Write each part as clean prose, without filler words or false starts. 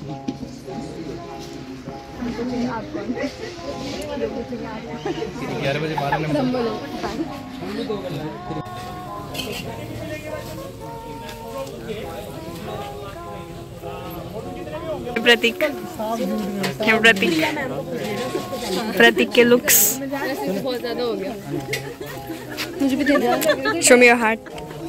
ग्यारह बजे 12 नंबर। प्रतीक प्रतीक के लुक्स बहुत ज्यादा हो गया। मुझे भी दे दो। Show me your heart.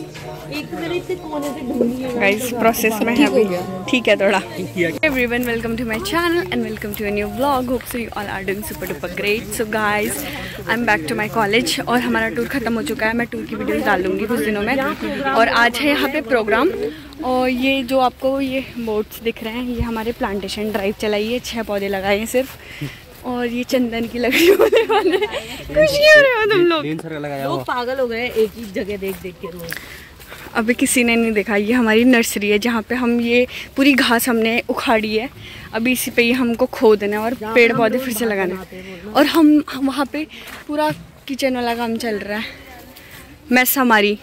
Guys process में है अभी, ठीक है थोड़ा। Everyone welcome to my channel and welcome to a new vlog. Hope so you all are doing super duper great. So guys I am back to my college और हमारा tour खत्म हो चुका है। मैं टूर की वीडियोस डालूंगी कुछ दिनों में। और आज है यहाँ पे प्रोग्राम। और ये जो आपको ये बोट्स दिख रहे हैं, ये हमारे प्लांटेशन ड्राइव चलाई है। 6 पौधे लगाए हैं सिर्फ। और ये चंदन की लकड़ी होने वाले। खुशी हो रहे हो तुम लोग? लोग पागल हो गए एक ही जगह देख देख के रोज। अभी किसी ने नहीं देखा। ये हमारी नर्सरी है जहाँ पे हम ये पूरी घास हमने उखाड़ी है। अभी इसी पे ही हमको खोदना है और पेड़ पौधे फिर से लगाना है। और हम वहाँ पे पूरा किचन वाला काम चल रहा है, मैस हमारी।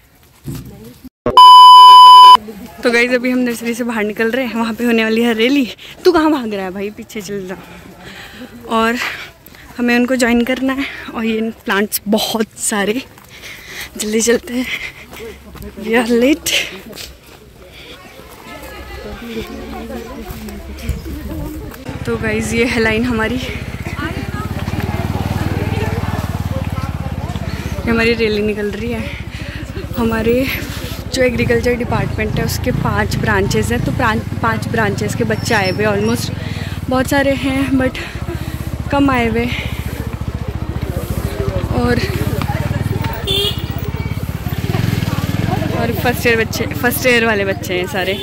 तो गाइस अभी हम नर्सरी से बाहर निकल रहे हैं। वहाँ पे होने वाली है रैली। तू कहाँ भाग रहा है भाई? पीछे चल रहा। और हमें उनको ज्वाइन करना है। और ये प्लांट्स बहुत सारे, जल्दी चलते हैं। We are late. तो गाइज ये है लाइन हमारी। हमारी रैली निकल रही है। हमारे जो एग्रीकल्चर डिपार्टमेंट है उसके 5 ब्रांचेस हैं। तो 5 ब्रांचेस के बच्चे आए हुए ऑलमोस्ट। बहुत सारे हैं बट कम आए हुए। और फर्स्ट ईयर वाले बच्चे हैं सारे।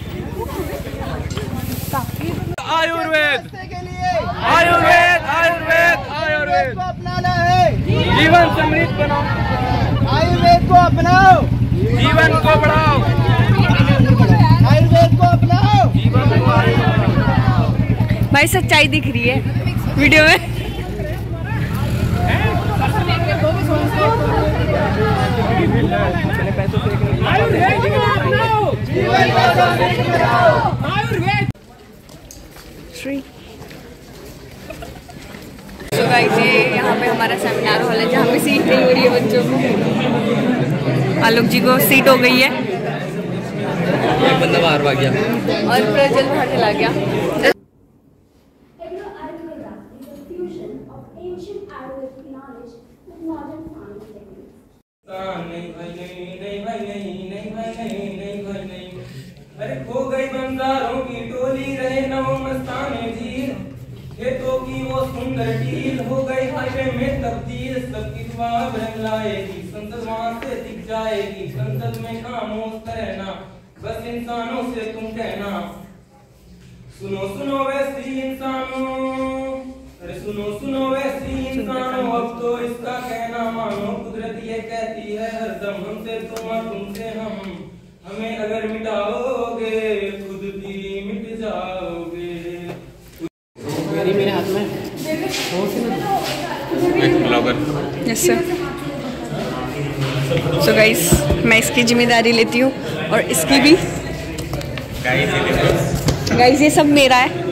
आयुर्वेद आयुर्वेद आयुर्वेद आयुर्वेद को अपनाना है, जीवन समृद्ध बनाओ। आयुर्वेद को अपनाओ, जीवन को बढ़ाओ। आयुर्वेद को अपनाओ, जीवन को बढ़ाओ। भाई सच्चाई दिख रही है वीडियो में। तो गाइस ये यहाँ पे हमारा सेमिनार हॉल है जहाँ पे सीट नहीं हो रही है बच्चों को। आलोक जी को सीट हो गई है। एक बंदा बाहर भाग गया और प्रज्वल बाहर चला गया। अरे खो गई बंजारों की टोली, रहे नव मस्ताने झील, खेतों की वो सुंदर टील, हो गई हाईवे में तब्दील। सबकी दुआ बरंग लाएगी, संसद वहां से दिख जाएगी। संसद में खामोश रहना, बस इंसानों से तुम कहना, सुनो सुनो वैसी इंसानों, अरे सुनो सुनो वैसी इंसानों, अब तो इसका कहना मानो। कुदरत ये कहती है हरदम, हमसे तुम और तुमसे हम, हमें अगर मिटाओगे खुद भी मिट जाओगे। मेरे हाथ में यस सर। सो गाइस मैं इसकी जिम्मेदारी लेती हूँ और इसकी भी। गाइस ये सब मेरा है।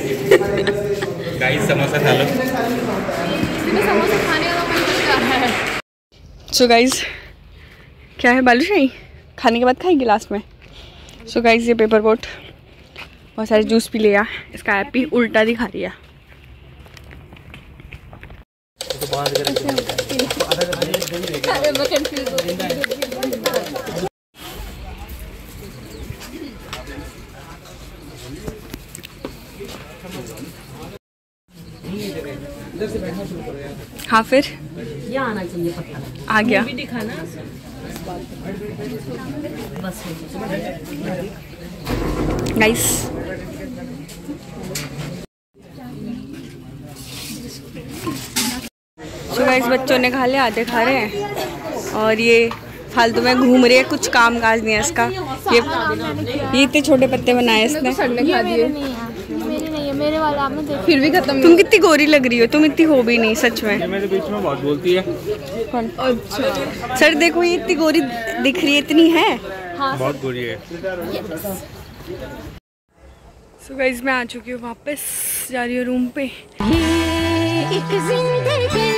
गाइस समोसा खा लो। समोसा खाने वाला मन कर रहा है। सो गाइस क्या है? बालूशाही खाने के बाद खाएंगे लास्ट में। सो गाइस ये पेपर बोट बहुत सारे जूस पी लिया। इसका ऐप भी उल्टा दिखा रही है। हाँ फिर ये आना चाहिए पक्का। आ गया। दिखाना बस। नाइस। सो गाइस बच्चों ने खा लिया, आधे खा रहे हैं। और ये फालतू में घूम रही है, कुछ काम काज नहीं है इसका। ये इतने छोटे पत्ते बनाए इसने। खा दिए। मेरे नहीं है, मेरे वाला आपने देखा। फिर भी खत्म। तुम कितनी गोरी लग रही हो, तुम इतनी हो भी नहीं सच में। मेरे बीच में बहुत बोलती है। कौन? अच्छा सर देखो ये इतनी गोरी दिख रही है, इतनी है। हाँ बहुत गोरी है। सो गाइस मैं आ चुकी हूँ वापस, जा रही हूँ रूम पे। एक जिंदगी